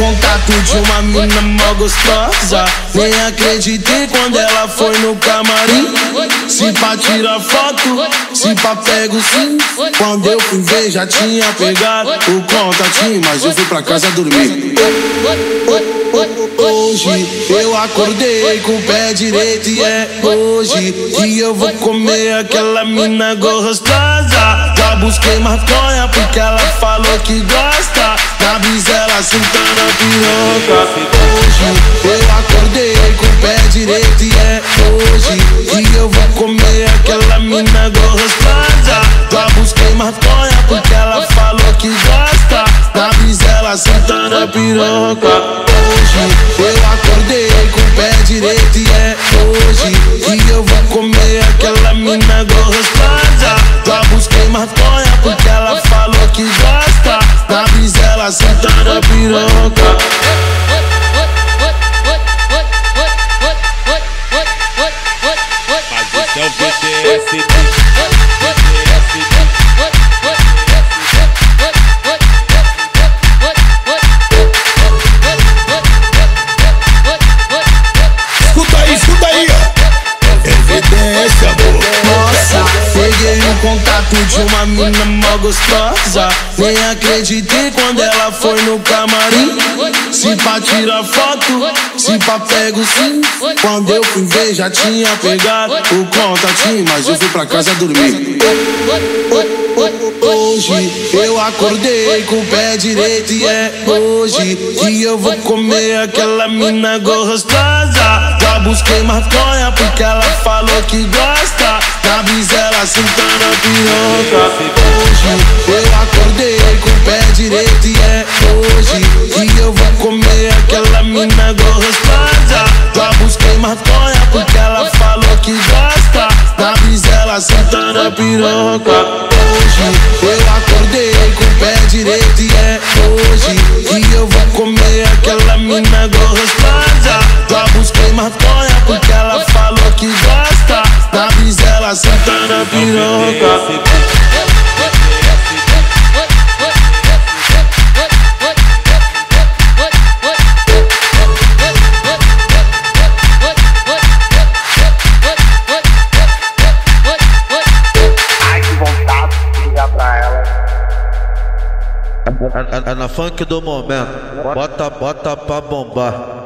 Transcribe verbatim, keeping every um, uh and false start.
contato de uma mina mó gostosa. Nem acreditei quando ela foi no camarim. Se pra tirar foto, se pra pego sim. Quando eu fui ver já tinha pegado o contatinho, mas eu fui pra casa dormir. Hoje eu acordei com o pé direito e é hoje que eu vou comer aquela mina gostosa. Já busquei maconha porque ela falou que gosta da brisa, ela sentando a piroca. Hoje eu acordei com o pé direito e é hoje que eu vou comer aquela mina gostosa. Já busquei maconha porque ela falou que gosta da brisa, ela sentando a piroca. Hoje eu acordei com o pé direito e é hoje que eu vou comer aquela mina gostosa. Já busquei maconha porque ela falou que gosta da brisa, ela sentando a piroca. Mas esse é o V T S. Contato de uma mina mó gostosa. Nem acreditei quando ela foi no camarim. Se pra tirar foto, se pra pego sim. Quando eu fui ver já tinha pegado o contatinho, mas eu fui pra casa dormir. Hoje eu acordei com o pé direito e é hoje que eu vou comer aquela mina gostosa. Já busquei maconha porque ela falou que gosta da brisa, ela sentando a piroca. Hoje eu acordei com o pé direito e é hoje que eu vou comer aquela mina gostosa. Já busquei maconha porque ela falou que gosta da brisa, ela sentando a piroca. Hoje eu acordei com o pé direito e é hoje que eu vou comer aquela mina gostosa. Já busquei maconha porque ela falou que gosta da brisa, ela sentando a piroca. É, é, é na funk do momento, bota, bota pra bombar.